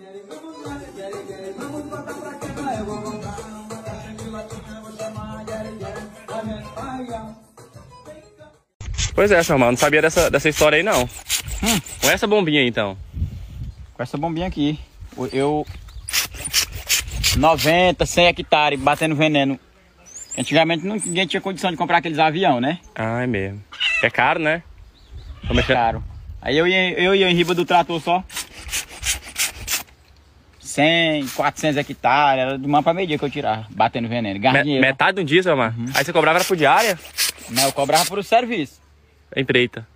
Pois é, seu irmão, não sabia dessa história aí não. Com essa bombinha aí, então. Com essa bombinha aqui. Eu 90, 100 hectares batendo veneno. Antigamente ninguém tinha condição de comprar aqueles avião, né? Ah, é mesmo. É caro, né? É caro. Aí eu ia em riba do trator só. 100, 400 hectares, era de uma pra meio dia que eu tirava, batendo veneno. Metade de um dia, seu irmão? Aí você cobrava era por diária? Não, eu cobrava por serviço. Empreita.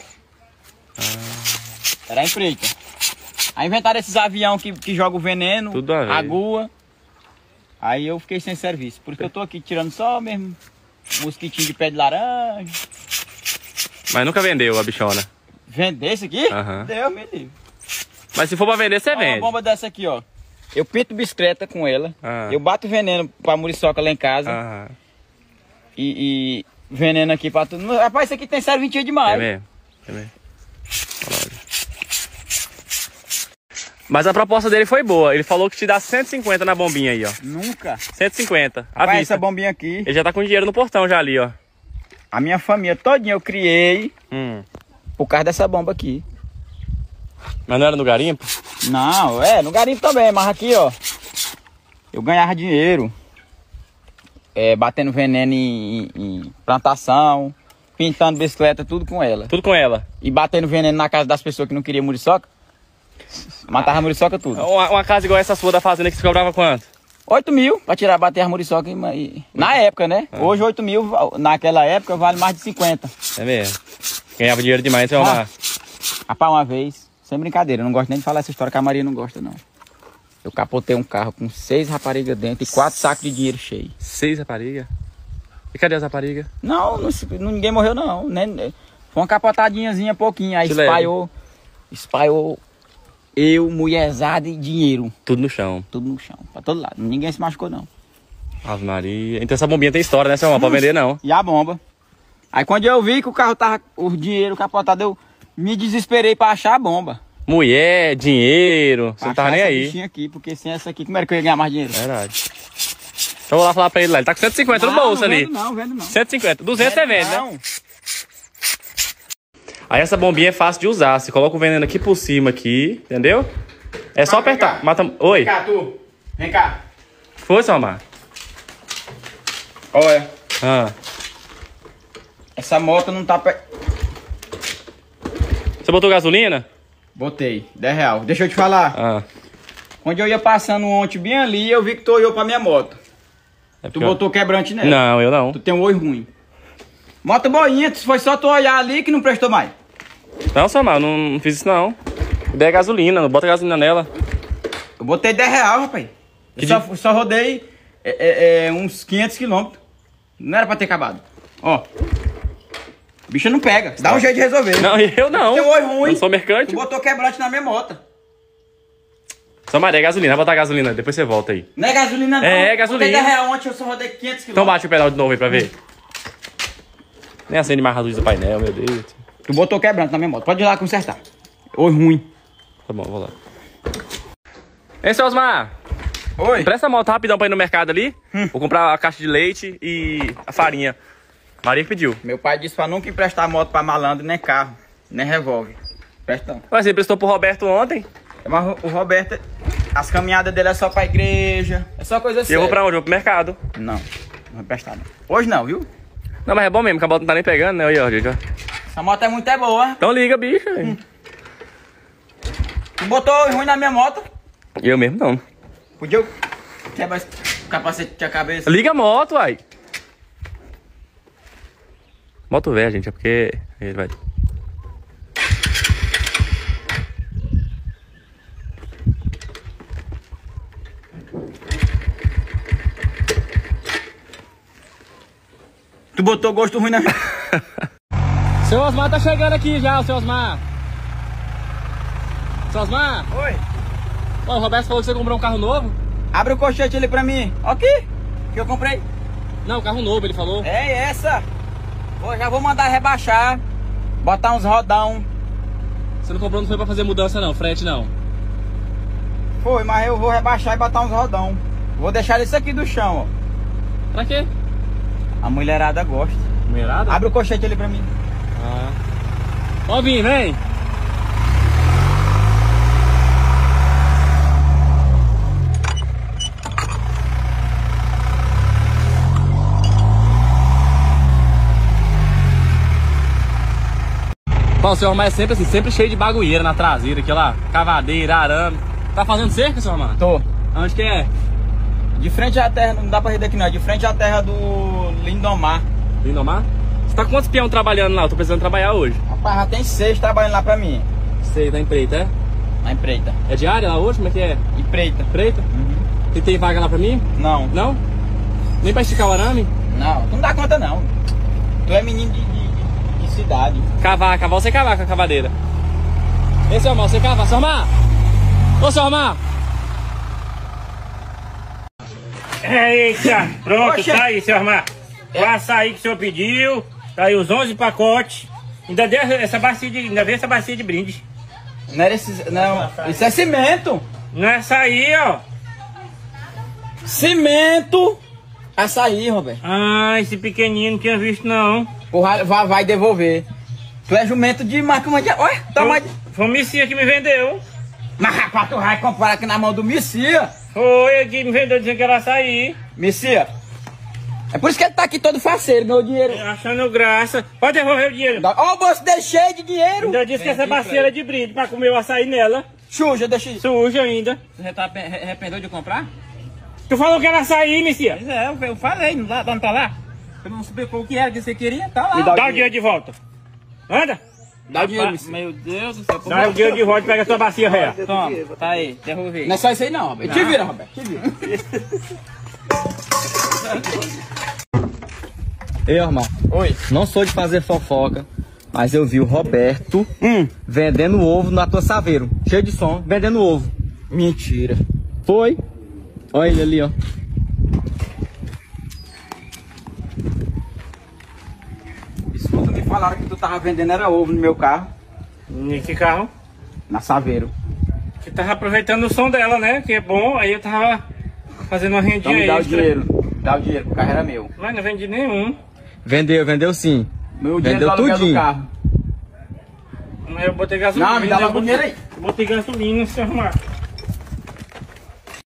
Era empreita. Aí inventaram esses aviões que jogam veneno, tudo a ver. agua. Aí eu fiquei sem serviço. Por isso que eu tô aqui tirando só mesmo mosquitinho de pé de laranja. Mas nunca vendeu a bichona? Vender isso aqui? Deus me livre. Mas se for pra vender, você vende. Uma bomba dessa aqui, ó. Eu pinto bicicleta com ela. Eu bato veneno pra muriçoca lá em casa. E veneno aqui pra tudo. Rapaz, isso aqui tem serventia demais. É mesmo. É mesmo. Mas a proposta dele foi boa. Ele falou que te dá 150 na bombinha aí, ó. Nunca. 150. Rapaz, essa bombinha aqui. Ele já tá com dinheiro no portão já ali, ó. A minha família todinha eu criei por causa dessa bomba aqui. Mas não era no garimpo? Não, no garimpo também, mas aqui, ó. Eu ganhava dinheiro. Batendo veneno em plantação, pintando bicicleta, tudo com ela. Tudo com ela? E batendo veneno na casa das pessoas que não queriam muriçoca. Matava a muriçoca tudo. Uma casa igual essa sua da fazenda que você cobrava quanto? 8 mil pra bater a muriçoca. Na época, né? Hoje 8 mil, naquela época, vale mais de 50. É mesmo? Ganhava dinheiro demais, seu Omar. Rapaz, uma vez, sem brincadeira, eu não gosto nem de falar essa história que a Maria não gosta, não. Eu capotei um carro com 6 raparigas dentro e 4 sacos de dinheiro cheio. 6 raparigas? E cadê as raparigas? Não, ninguém morreu, não. Foi uma capotadinhazinha pouquinho. Aí espalhou eu, mulherzada e dinheiro. Tudo no chão? Tudo no chão, pra todo lado. Ninguém se machucou, não. Ave Maria. Então essa bombinha tem história, né, seu irmão? Pra vender, não. E a bomba. Aí quando eu vi que o carro tava, o dinheiro capotado, eu me desesperei pra achar a bomba. Mulher, dinheiro, você não tava nem aí. Bichinha aqui, porque sem essa aqui, como era que eu ia ganhar mais dinheiro? Verdade. Então eu vou lá falar pra ele lá, ele tá com 150 no bolso ali. Não, vendo não. 150, 200 você vende, né? Aí essa bombinha é fácil de usar, você coloca o veneno aqui por cima aqui, entendeu? É só apertar. Mata... Oi. Vem cá, tu. Vem cá. Foi, seu Omar? Olha. Essa moto não tá... Você botou gasolina? Botei, 10 reais. Deixa eu te falar. Quando eu ia passando ontem bem ali, eu vi que tu olhou pra minha moto. Tu botou quebrante nela. Não, eu não. Tu tem um olho ruim. Moto boinha, foi só tu olhar ali que não prestou mais. Não, seu Omar, não fiz isso não. Ideia é gasolina, não bota gasolina nela. Eu botei 10 reais, rapaz. Eu só rodei uns 500 quilômetros. Não era pra ter acabado. Ó. O bicho não pega. Dá um jeito de resolver. Não, eu não. Tem olho ruim. Eu sou mercante. Tu botou quebrante na minha moto. Só Maria, é gasolina. Vai botar gasolina, depois você volta aí. Não é gasolina não. É gasolina. Botei 10 reais ontem, eu só rodei 500 quilômetros. Então bate o pedal de novo aí pra ver. Nem acende mais a luz do painel, meu Deus. Tu botou quebrante na minha moto. Pode ir lá consertar. Olho ruim. Tá bom, vou lá. Hein, seu Osmar? Oi. Presta a moto rapidão pra ir no mercado ali. Vou comprar a caixa de leite e a farinha. Maria pediu. Meu pai disse pra nunca emprestar moto pra malandro, nem carro, nem revólver. Presta não. Mas você emprestou pro Roberto ontem? Mas o Roberto, as caminhadas dele é só pra igreja. É só coisa séria. E eu vou pra onde? Eu vou pro mercado. Não vou emprestar não. Hoje não, viu? Não, mas é bom mesmo, que a moto não tá nem pegando, né? Olha, gente, ó. Essa moto é muito boa. Então liga, bicho. Tu botou ruim na minha moto? Eu mesmo não. Podia quebrar esse capacete de cabeça. Liga a moto, uai. Moto velha, gente, é porque ele vai... Tu botou gosto ruim na... Seu Osmar tá chegando aqui já, o seu Osmar. Seu Osmar? Oi. Ô, o Roberto falou que você comprou um carro novo. Abre o colchete ali pra mim. Aqui, que eu comprei. Não, carro novo, ele falou. É essa. Já vou mandar rebaixar. Botar uns rodão. Você não comprou, não foi pra fazer mudança não, frete não. Foi, mas eu vou rebaixar e botar uns rodão. Vou deixar isso aqui do chão, ó. Pra quê? A mulherada gosta. Mulherada? Abre o colchete ali pra mim. Ah. Ó, Vim, vem. Bom, o senhor Romar é sempre assim, sempre cheio de bagulheira na traseira, aqui lá, cavadeira, arame. Tá fazendo cerca, senhor Romar? Tô. Onde que é? De frente à terra, não dá pra rir daqui não, de frente à terra do Lindomar. Lindomar? Você tá com quantos peão trabalhando lá? Eu tô precisando trabalhar hoje. Rapaz, já tem 6 trabalhando lá pra mim. Sei, tá empreita, é? Na empreita. É diária lá hoje? Como é que é? Empreita. Empreita? Uhum. E tem vaga lá pra mim? Não. Não? Nem pra esticar o arame? Não, tu não dá conta não. Tu é menino de cidade. Cavar, você cavar com a cavadeira. Esse é o mal, você cavar. Seu Romar! Ô, seu Romar! Eita, pronto, Oxe. tá aí, seu Romar. O açaí que o senhor pediu, tá aí os 11 pacotes. Ainda deu essa bacia de brinde. Não era esse, não, isso é cimento. Não é açaí, ó. Cimento. Açaí, Roberto. Ah, esse pequenininho não tinha visto, não. Porra, vai devolver. Tu é jumento de marca mundial. Olha, tamanho. Foi o Missia que me vendeu. Mas rapaz, tu vai comprar aqui na mão do Messia. Foi ele que me vendeu dizendo que era açaí. Messia. É por isso que ele tá aqui todo faceiro, meu dinheiro. Achando graça. Pode devolver o dinheiro. Ó, o bolso dele cheio de dinheiro. Ainda disse que essa bacia era de brinde pra comer o açaí nela. Xuxa, deixa isso. Suja ainda. Você já tá arrependeu de comprar? Tu falou que era açaí, Missia. Pois é, eu falei, não tá lá? Eu não explicou o que era que você queria, tá lá. Dá o dinheiro de volta. Anda. Dá o dinheiro, Messia. Meu Deus do céu. Dá o dinheiro de volta e pega a tua bacia, ré. Toma, tá aí, devolvi. Não é só isso aí não, Roberto. Te vira, Roberto, te vira. Ei, irmão. Oi. Não sou de fazer fofoca, mas eu vi o Roberto vendendo ovo na tua Saveiro. Cheio de som, vendendo ovo. Mentira. Foi. Olha ele ali, ó. Escuta, me falaram que tu tava vendendo era ovo no meu carro. E que carro? Na Saveiro. Que tava aproveitando o som dela, né? Que é bom, aí eu tava fazendo uma Então rendinha me dá o extra. dinheiro. Dá o dinheiro, o carro era meu. Mas não vendi nenhum. Vendeu sim. Meu dinheiro Vendeu do aluguel do tudinho. carro. Mas eu botei gasolina. Não, me dá eu logo o dinheiro aí. Botei gasolina, se arrumar.